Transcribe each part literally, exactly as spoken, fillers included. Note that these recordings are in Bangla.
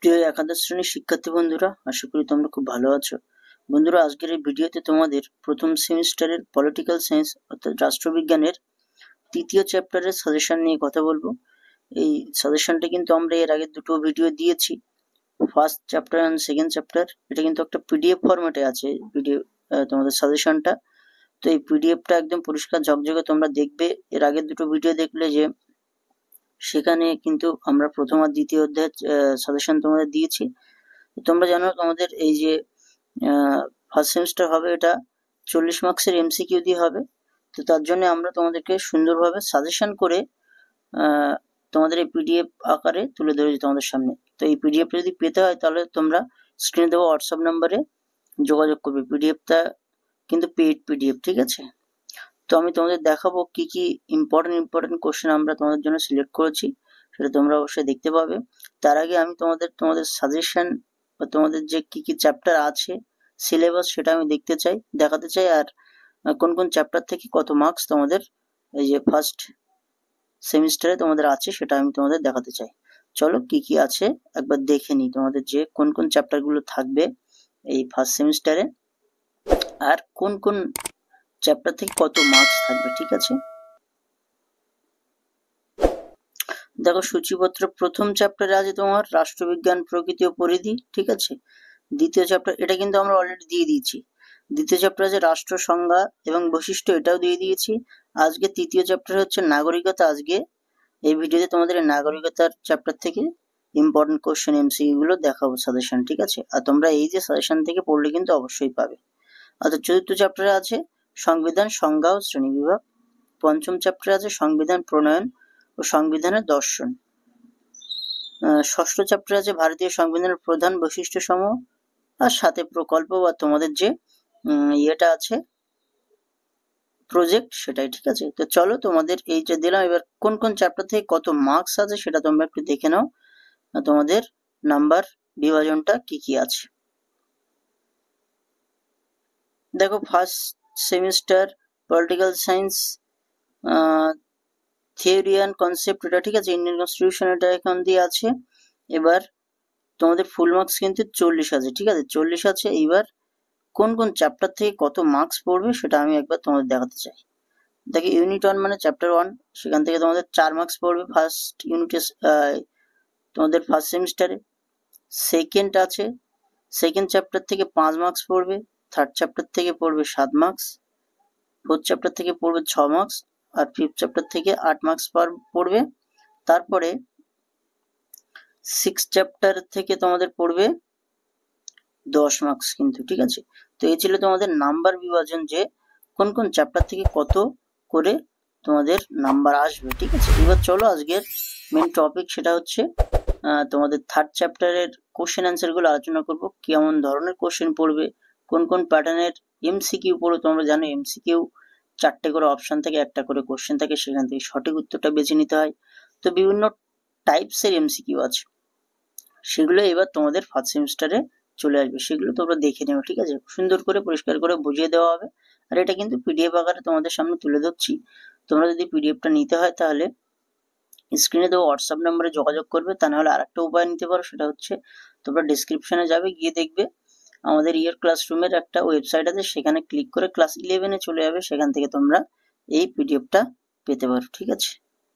প্রিয় একাদশ শ্রেণীর শিক্ষার্থী বন্ধুরা, আশা করি তোমরা খুব ভালো আছো। বন্ধুরা, আজকের এই ভিডিওতে তোমাদের প্রথম সেমিস্টারের পলিটিক্যাল সায়েন্স অর্থাৎ রাষ্ট্রবিজ্ঞানের তৃতীয় চ্যাপ্টারের সাজেশন নিয়ে কথা বলবো। এই সাজেশনটা কিন্তু আমরা এর আগে দুটো ভিডিও দিয়েছি, first chapter and second chapter. এটা কিন্তু একটা পিডিএফ ফরম্যাটে আছে ভিডিও, তোমাদের সাজেশনটা। তো এই পিডিএফটা একদম পরিষ্কার ঝকঝকে তোমরা দেখবে। এর আগের দুটো ভিডিও দেখলে যে সেখানে কিন্তু আমরা প্রথম আর দ্বিতীয় অধ্যায়ের সাজেশন তোমাদের দিয়েছি। তোমরা জানো তোমাদের এই যে ফার্স্ট সেমিস্টার হবে, এটা চল্লিশ মার্কসের এমসিকিউ দিয়ে হবে। তো তার জন্য আমরা তোমাদেরকে সুন্দরভাবে সাজেশন করে তোমাদের এই পিডিএফ আকারে তুলে ধরেছি তোমাদের সামনে। তো এই পিডিএফটা যদি পেতে হয় তাহলে তোমরা স্ক্রিনে দেওয়া হোয়াটসঅ্যাপ নাম্বারে যোগাযোগ করবে। পিডিএফটা কিন্তু পেইড পিডিএফ, ঠিক আছে? তো আমি তোমাদের দেখাবো কি কি ইম্পর্টেন্ট ইম্পর্টেন্ট কোশ্চেন আমরা তোমাদের জন্য সিলেক্ট করেছি, সেটা তোমরা অবশ্যই দেখতে পাবে। তার আগে আমি তোমাদের তোমাদের সাজেশন বা তোমাদের যে কি কি চ্যাপ্টার আছে সিলেবাস, সেটা আমি দেখতে চাই, দেখাতে চাই। আর কোন কোন চ্যাপ্টার থেকে কত মার্কস তোমাদের এই যে ফার্স্ট সেমিস্টারে তোমাদের আছে সেটা আমি তোমাদের দেখাতে চাই। চলো কি কি আছে একবার দেখে নিই, তোমাদের যে কোন কোন চ্যাপ্টারগুলো থাকবে এই ফার্স্ট সেমিস্টারে আর কোন কোন চ্যাপ্টার থেকে কত মার্কস থাকবে, ঠিক আছে? দেখো সূচিপত্র প্রথম চ্যাপ্টারে আছে তোমার রাষ্ট্রবিজ্ঞান, প্রকৃতি ও পরিধি, ঠিক আছে। দ্বিতীয় চ্যাপ্টার, এটা কিন্তু আমরা অলরেডি দিয়ে দিয়েছি। দ্বিতীয় চ্যাপ্টার আছে রাষ্ট্র সংজ্ঞা এবং বৈশিষ্ট্য, এটাও দিয়ে দিয়েছি। আজকে তৃতীয় চ্যাপ্টার হচ্ছে নাগরিকতা। আজকে এই ভিডিওতে তোমাদের নাগরিকতার চ্যাপ্টার থেকে ইম্পর্টেন্ট কোশ্চেন এমসিকিউ গুলো দেখাবো সাজেশন, ঠিক আছে? আর তোমরা এই যে সাজেশন থেকে পড়লে কিন্তু অবশ্যই পাবে। অর্থাৎ চতুর্থ চ্যাপ্টারে আছে সংবিধান, সংজ্ঞা ও শ্রেণীবিভাগ। পঞ্চম চ্যাপ্টারে আছে সংবিধান প্রণয়ন ও সংবিধানের দর্শন। ষষ্ঠ চ্যাপ্টারে আছে ভারতীয় সংবিধানের প্রধান বৈশিষ্ট্য সমূহ আর সাথে প্রকল্প বা তোমাদের যে ইয়েটা আছে প্রজেক্ট, সেটাই, ঠিক আছে? তো চলো তোমাদের এই যে দিলাম, এবার কোন কোন চ্যাপ্টার থেকে কত মার্কস আছে সেটা তোমরা একটু দেখে নাও, তোমাদের নাম্বার বিভাজনটা কি কি আছে। দেখো first semester political science theory and concept, এটা ঠিক আছে, ইন্ডিয়ান কনস্টিটিউশন এটা এখান দিয়ে আছে। এবার তোমাদের ফুল মার্কস কিন্তু চল্লিশ আছে, ঠিক আছে, চল্লিশ আছে। এইবার কোন কোন চ্যাপ্টার থেকে কত মার্কস পড়বে সেটা আমি একবার তোমাদের দেখাতে চাই। দেখো ইউনিট ওয়ান মানে চ্যাপ্টার ওয়ান, সেখান থেকে তোমাদের চার মার্কস পড়বে ফার্স্ট ইউনিটে, তোমাদের ফার্স্ট সেমিস্টারে। সেকেন্ড আছে, সেকেন্ড চ্যাপ্টার থেকে পাঁচ মার্কস পড়বে। থার্ড চ্যাপ্টার থেকে পড়বে সাত মার্কস। ফোর্থ চ্যাপ্টার থেকে পড়বে ছ মার্কস। আর ফিফথ চ্যাপ্টার থেকে আট মার্কস পড়বে। তারপরে সিক্স চ্যাপ্টার থেকে তোমাদের পড়বে দশ মার্কস কিন্তু, ঠিক আছে? তো এই ছিল তোমাদের নাম্বার বিভাজন, যে কোন কোন চ্যাপ্টার থেকে কত করে তোমাদের নাম্বার আসবে, ঠিক আছে? এবার চলো আজকের মেন টপিক, সেটা হচ্ছে তোমাদের থার্ড চ্যাপ্টারের কোশ্চেন অ্যান্সার গুলো আলোচনা করব। কেমন ধরনের কোশ্চেন পড়বে, কোন কোন প্যাটার্নের এমসিকিউ পড়বে। তোমরা জানো এমসিকিউ চারটে করে অপশন থেকে একটা করে কোশ্চেন থাকে, সেখান থেকে সঠিক উত্তরটা বেছে নিতে হয়। তো বিভিন্ন টাইপসের এমসিকিউ আছে, সেগুলো এবার তোমাদের ফার্স্ট সেমিস্টারে চলে আসবে, সেগুলো তোমরা দেখে নেবে, ঠিক আছে? সুন্দর করে পরিষ্কার করে বুঝিয়ে দেওয়া হবে। আর এটা কিন্তু পিডিএফ আকারে তোমাদের সামনে তুলে ধরছি। তোমরা যদি পিডিএফটা নিতে হয় তাহলে স্ক্রিনে দেওয়া হোয়াটসঅ্যাপ নাম্বারে যোগাযোগ করবে। তা নাহলে আরেকটা উপায় নিতে পারো, সেটা হচ্ছে তোমরা ডিসক্রিপশনে যাবে, গিয়ে দেখবে আমাদের ইয়ার ক্লাসরুমের একটা ওয়েবসাইট আছে, সেখানে ক্লিক করে ক্লাস ইলেভেনে চলে যাবে, সেখান থেকে তোমরা এই পিডিএফটা পেতে পারো, ঠিক আছে?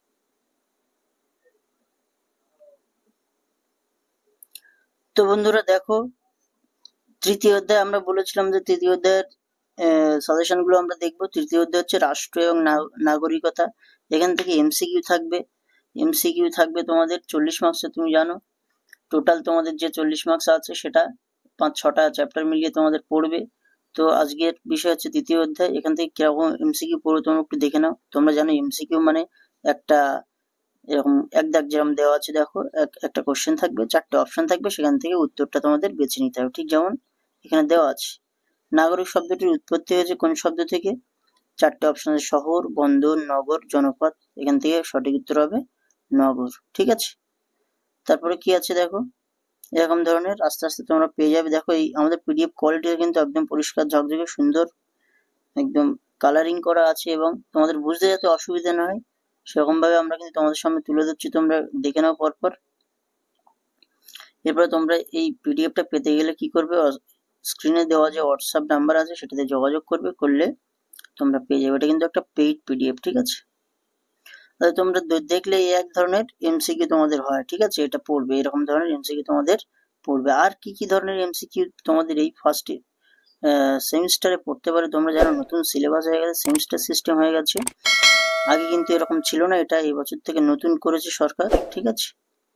তো বন্ধুরা দেখো, তৃতীয় অধ্যায় আমরা বলেছিলাম যে তৃতীয় অধ্যায়ের সাজেশন গুলো আমরা দেখবো। তৃতীয় অধ্যায় হচ্ছে রাষ্ট্র এবং নাগরিকতা। এখান থেকে এমসিকিউ থাকবে, এমসিকিউ থাকবে তোমাদের চল্লিশ মার্কসের। তুমি জানো টোটাল তোমাদের যে চল্লিশ মার্কস আছে সেটা পাঁচ ছটা চ্যাপ্টার মিলিয়ে তোমাদের পড়বে। তো আজকের বিষয় হচ্ছে তৃতীয় অধ্যায়। এখান থেকে কিরকম এমসিকিউ পড়বে তোমরা একটু দেখে নাও। তোমরা জানো এমসিকিউ মানে একটা এরকম এক দাগ যেরকম দেওয়া আছে, দেখো একটা কোশ্চেন থাকবে, চারটে অপশন থাকবে, সেখান থেকে উত্তরটা তোমাদের বেছে নিতে হবে, ঠিক যেমন এখানে দেওয়া আছে। নাগরিক শব্দটির উৎপত্তি হয়েছে কোন শব্দ থেকে? চারটে অপশন আছে, শহর, বন্দর, নগর, জনপদ। এখান থেকে সঠিক উত্তর হবে নগর, ঠিক আছে? তারপরে কি আছে দেখো, এরকম ধরনের আস্তে আস্তে তোমরা পেয়ে যাবে। দেখো এই আমাদের পিডিএফ কোয়ালিটি কিন্তু একদম পরিষ্কার ঝকঝকে সুন্দর, একদম কালারিং করা আছে, এবং তোমাদের বুঝতে যাতে অসুবিধা না হয় সেরকম ভাবে আমরা কিন্তু তোমাদের সামনে তুলে ধরছি, তোমরা দেখে নাও পরপর। এরপর এরপরে তোমরা এই পিডিএফটা পেতে গেলে কি করবে, স্ক্রিনে দেওয়া যে হোয়াটসঅ্যাপ নাম্বার আছে সেটাতে যোগাযোগ করবে, করলে তোমরা পেয়ে যাবে। এটা কিন্তু একটা পেইড পিডিএফ, ঠিক আছে। তাহলে তোমরা দেখলে এই এক ধরনের এমসিকিউ তোমাদের হয়, ঠিক আছে, এটা পড়বে, এরকম ধরনের এমসিকিউ তোমাদের পড়বে। আর কি কি ধরনের এমসিকিউ তোমাদের এই ফার্স্ট সেমিস্টারে পড়তে পারে তোমরা জানো, নতুন সিলেবাস হয়ে গেছে, সেমিস্টার সিস্টেম হয়ে গেছে, আগে কিন্তু এরকম ছিল না, এটা এই বছর থেকে নতুন করেছে সরকার, ঠিক আছে।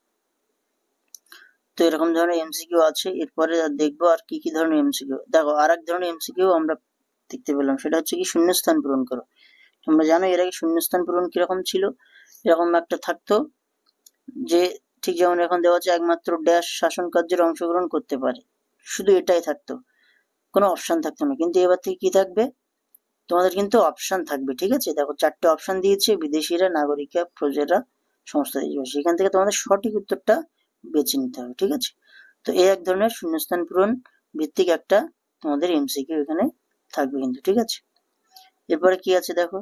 তো এরকম ধরনের এমসিকিউ আছে। এরপরে দেখবো আর কি কি ধরনের এমসিকিউ। দেখো আর এক ধরনের এমসিকিউ আমরা দেখতে পেলাম, সেটা হচ্ছে কি শূন্যস্থান পূরণ করো। তোমরা জানো এর আগে শূন্যস্থান পূরণ কিরকম ছিল, এরকম একটা থাকতো যে ঠিক যেমন এখন দেওয়া আছে একমাত্র ড্যাশ শাসন কার্যের অংশগ্রহণ করতে পারে, শুধু এটাই থাকতো, কোনো অপশন থাকতো না। কিন্তু এবার থেকে কি থাকবে, তোমাদের কিন্তু অপশন থাকবে, ঠিক আছে। দেখো চারটে অপশন দিয়েছে, বিদেশিরা, নাগরিকরা, প্রজারা, সংস্থা দিয়েছে, সেখান থেকে তোমাদের সঠিক উত্তরটা বেছে নিতে হবে, ঠিক আছে। তো এই এক ধরনের শূন্যস্থান পূরণ ভিত্তিক একটা তোমাদের এমসিকিউ এখানে থাকবে কিন্তু, ঠিক আছে। এরপরে কি আছে দেখো,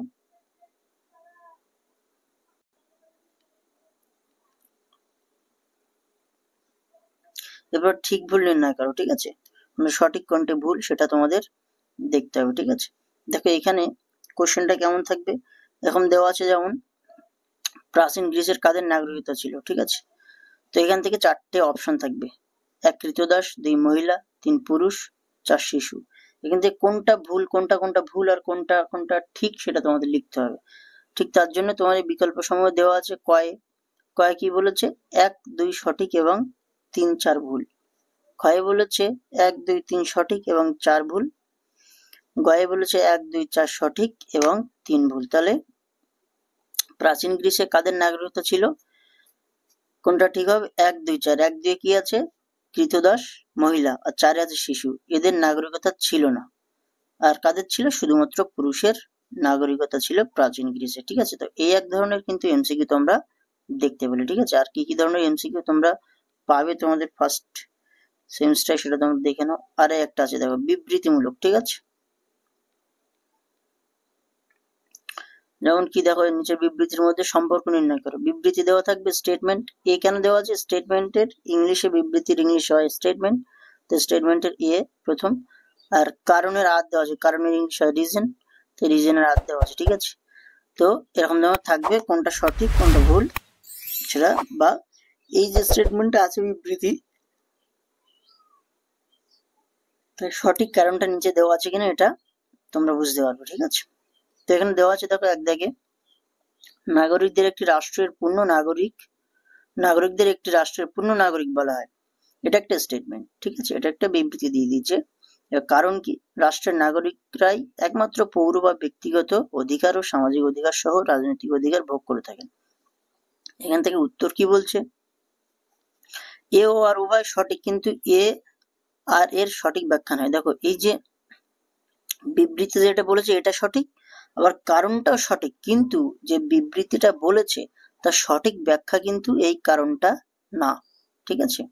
এবার ঠিক ভুল নির্ণয় করো, ঠিক আছে, মানে সঠিক কোনটা ভুল সেটা তোমাদের দেখতে হবে, ঠিক আছে। দেখো এখানে কোশ্চেনটা কেমন থাকবে, এখন দেওয়া আছে যেমন প্রাচীন গ্রিসের কাদের নাগরিকতা ছিল, ঠিক আছে। তো এখান থেকে চারটে অপশন থাকবে, এক কৃতদাস, দুই মহিলা, তিন পুরুষ, চার শিশু। এখান থেকে কোনটা ভুল, কোনটা কোনটা ভুল আর কোনটা কোনটা ঠিক সেটা তোমাদের লিখতে হবে। ঠিক তার জন্য তোমার এই বিকল্প সমূহ দেওয়া আছে। কয় কয় কি বলেছে, এক দুই সঠিক এবং তিন চার ভুল। ক্ষয়ে বলেছে এক দুই তিন সঠিক এবং চার ভুল। গয়ে বলেছে এক দুই চার সঠিক এবং তিন ভুল। তাহলে প্রাচীন গ্রিসে কাদের নাগরিকতা ছিল, কোনটা ঠিক হবে, এক দুই চার। এক দুই কি আছে, কৃতদাস, মহিলা, আর চারে আছে শিশু, এদের নাগরিকতা ছিল না। আর কাদের ছিল, শুধুমাত্র পুরুষের নাগরিকতা ছিল প্রাচীন গ্রিসে, ঠিক আছে। তো এই এক ধরনের কিন্তু এমসিকিউ তোমরা দেখতে পেলে, ঠিক আছে। আর কি কি ধরনের এমসিকিউ তোমরা পাবে তোমাদের ফার্স্ট সেমিস্টার সেটা তোমরা দেখে নাও। আরে একটা আছে দেখো, বিবৃতিমূলক, ঠিক আছে। যেমন কি দেখো, নিচের বিবৃতির মধ্যে সম্পর্ক নির্ণয় করো। বিবৃতি দেওয়া থাকবে স্টেটমেন্ট, এ কেন দেওয়া আছে, স্টেটমেন্টের ইংলিশে বিবৃতির ইংলিশ হয় স্টেটমেন্ট, তো স্টেটমেন্টের এ প্রথম। আর কারণের আর দেওয়া আছে, কারণের ইংলিশ হয় রিজন, তো রিজনের আর দেওয়া আছে, ঠিক আছে। তো এরকম দেওয়া থাকবে, কোনটা সঠিক কোনটা ভুল সেটা, বা এই যে স্টেটমেন্টটা আছে বিবৃতি, তাই সঠিক কারণটা নিচে দেওয়া আছে কিনা এটা তোমরা বুঝতে পারবে, ঠিক আছে। তো এখানে দেওয়া আছে দেখো এক দাগে, নাগরিকদের একটি রাষ্ট্রের পূর্ণ নাগরিক নাগরিকদের একটি রাষ্ট্রের পূর্ণ নাগরিক বলা হয়, এটা একটা স্টেটমেন্ট, ঠিক আছে, এটা একটা বিবৃতি দিয়ে দিয়েছে। কারণ কি, রাষ্ট্রের নাগরিকরাই একমাত্র পৌর বা ব্যক্তিগত অধিকার ও সামাজিক অধিকার সহ রাজনৈতিক অধিকার ভোগ করে থাকেন। এখান থেকে উত্তর কি বলছে, এ ও আর উভয় সঠিক, কিন্তু এ আর এর সঠিক ব্যাখ্যা নয়। দেখো এই যে বিবৃতি যেটা বলেছে এটা সঠিক, আবার কারণটাও সঠিক, কিন্তু যে বিবৃতিটা বলেছে তার সঠিক ব্যাখ্যা কিন্তু এই কারণটা না, ঠিক আছে।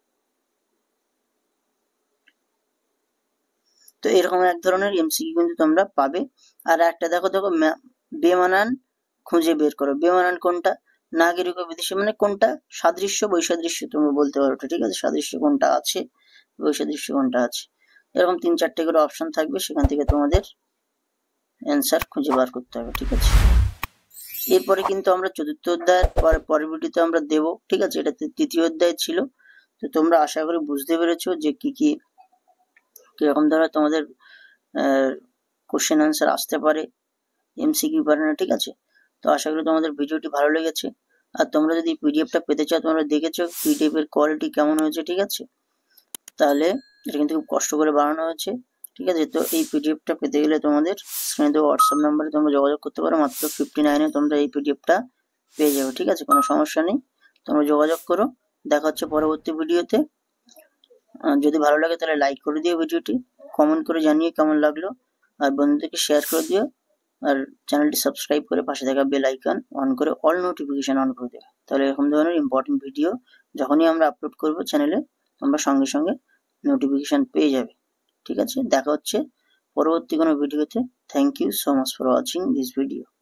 তো এরকম এক ধরনের এমসিকিউ কিন্তু তোমরা পাবে। আর একটা দেখো দেখো বেমানান খুঁজে বের করো। বেমানান কোনটা, নাগরিক ও বিদেশি, মানে কোনটা সাদৃশ্য বৈসাদৃশ্য তোমরা বলতে পারো, ঠিক আছে, সাদৃশ্য কোনটা আছে বৈসাদৃশ্য কোনটা আছে, এরকম তিন চারটে করে অপশন থাকবে, সেখান থেকে তোমাদের অ্যান্সার খুঁজে বার করতে হবে, ঠিক আছে। এরপরে কিন্তু আমরা চতুর্থ অধ্যায়ের পরে পরের ভিডিওতে আমরা দেব, ঠিক আছে, এটা তৃতীয় অধ্যায় ছিল। তো তোমরা আশা করি বুঝতে পেরেছো যে কি কি কিরকম ধরনের তোমাদের কোশ্চেন আনসার আসতে পারে, এমসিকিউ পারে না, ঠিক আছে। তো আশা করি তোমাদের ভিডিওটি ভালো লেগেছে। আর তোমরা যদি পিডিএফটা পেতে চাও, তোমরা দেখেছো পিডিএফ এর কোয়ালিটি কেমন হয়েছে, ঠিক আছে। তাহলে এটা কিন্তু খুব কষ্ট করে বানানো হয়েছে, ঠিক আছে। তো এই পিডিএফটা পেতে গেলে তোমাদের স্ক্রিনে দেওয়া হোয়াটসঅ্যাপ নাম্বারে তোমরা যোগাযোগ করতে পারো, মাত্র ফিফটি নাইনে তোমরা এই পিডিএফটা পেয়ে যাবে, ঠিক আছে, কোনো সমস্যা নেই, তোমরা যোগাযোগ করো। দেখা হচ্ছে পরবর্তী ভিডিওতে। যদি ভালো লাগে তাহলে লাইক করে দিও ভিডিওটি, কমেন্ট করে জানিয়ে কেমন লাগলো, আর বন্ধুদেরকে শেয়ার করে দিও, আর চ্যানেলটি সাবস্ক্রাইব করে পাশে থাকা বেল আইকন অন করে অল নোটিফিকেশন অন করে দেবে। তাহলে এরকম ধরনের ইম্পর্টেন্ট ভিডিও যখনই আমরা আপলোড করব চ্যানেলে, তোমরা সঙ্গে সঙ্গে নোটিফিকেশন পেয়ে যাবে, ঠিক আছে। দেখা হচ্ছে পরবর্তী কোনো ভিডিওতে। Thank you so much for watching this video.